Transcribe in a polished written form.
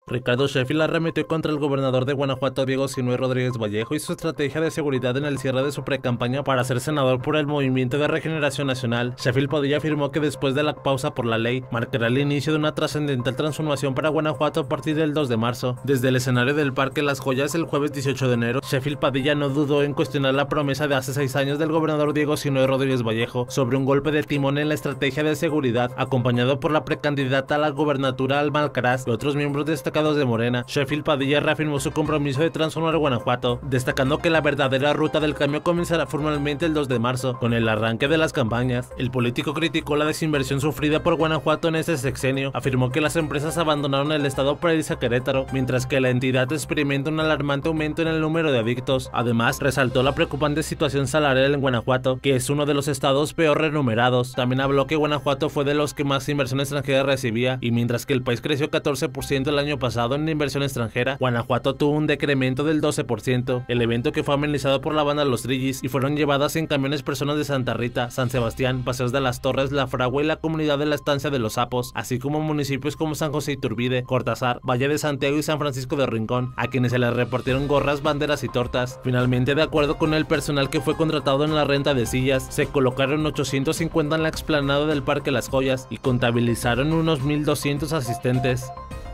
Ricardo Sheffield arremetió contra el gobernador de Guanajuato, Diego Sinue Rodríguez Vallejo, y su estrategia de seguridad en el cierre de su precampaña para ser senador por el Movimiento de Regeneración Nacional. Sheffield Padilla afirmó que después de la pausa por la ley, marcará el inicio de una trascendental transformación para Guanajuato a partir del 2 de marzo. Desde el escenario del Parque Las Joyas el jueves 18 de enero, Sheffield Padilla no dudó en cuestionar la promesa de hace 6 años del gobernador Diego Sinue Rodríguez Vallejo sobre un golpe de timón en la estrategia de seguridad, acompañado por la precandidata a la gobernatura Alma Alcaraz y otros miembros destacados de Morena. Sheffield Padilla reafirmó su compromiso de transformar Guanajuato, destacando que la verdadera ruta del cambio comenzará formalmente el 2 de marzo, con el arranque de las campañas. El político criticó la desinversión sufrida por Guanajuato en ese sexenio, afirmó que las empresas abandonaron el estado para irse a Querétaro, mientras que la entidad experimenta un alarmante aumento en el número de adictos. Además, resaltó la preocupante situación salarial en Guanajuato, que es uno de los estados peor remunerados. También habló que Guanajuato fue de los que más inversión extranjera recibía, y mientras que el país creció 14% el año pasado en inversión extranjera, Guanajuato tuvo un decremento del 12%. El evento, que fue amenizado por la banda Los Trillis y fueron llevadas en camiones personas de Santa Rita, San Sebastián, Paseos de las Torres, La Fragua y la comunidad de la Estancia de los Sapos, así como municipios como San José Iturbide, Cortázar, Valle de Santiago y San Francisco de Rincón, a quienes se les repartieron gorras, banderas y tortas. Finalmente, de acuerdo con el personal que fue contratado en la renta de sillas, se colocaron 850 en la explanada del Parque Las Joyas y contabilizaron unos 1,200 asistentes.